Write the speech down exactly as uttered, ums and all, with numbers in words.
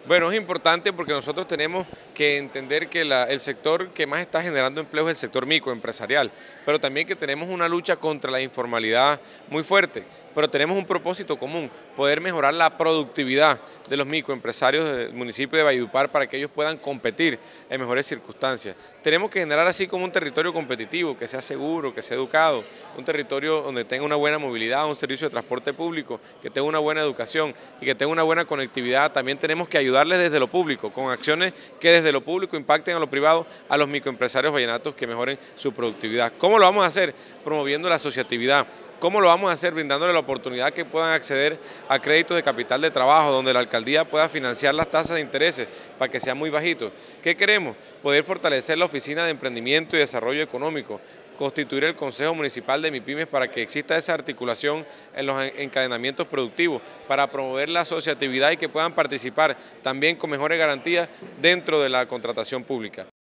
Bueno, es importante porque nosotros tenemos que entender que la- el sector que más está generando empleo es el sector microempresarial, pero también que tenemos una lucha contra la informalidad muy fuerte, pero tenemos un propósito común, poder mejorar la productividad de los microempresarios del municipio de Valledupar para que ellos puedan competir en mejores circunstancias. Tenemos que generar así como un territorio competitivo, que sea seguro, que sea educado, un territorio donde tenga una buena movilidad, un servicio de transporte público, que tenga una buena educación y que tenga una buena conectividad. También tenemos que ayudarles desde lo público, con acciones que desde lo público impacten a lo privado, a los microempresarios vallenatos que mejoren su productividad. ¿Cómo lo vamos a hacer? Promoviendo la asociatividad. ¿Cómo lo vamos a hacer? Brindándole la oportunidad que puedan acceder a créditos de capital de trabajo, donde la alcaldía pueda financiar las tasas de intereses para que sean muy bajitos. ¿Qué queremos? Poder fortalecer la Oficina de Emprendimiento y Desarrollo Económico, constituir el Consejo Municipal de MIPYMES para que exista esa articulación en los encadenamientos productivos, para promover la asociatividad y que puedan participar también con mejores garantías dentro de la contratación pública.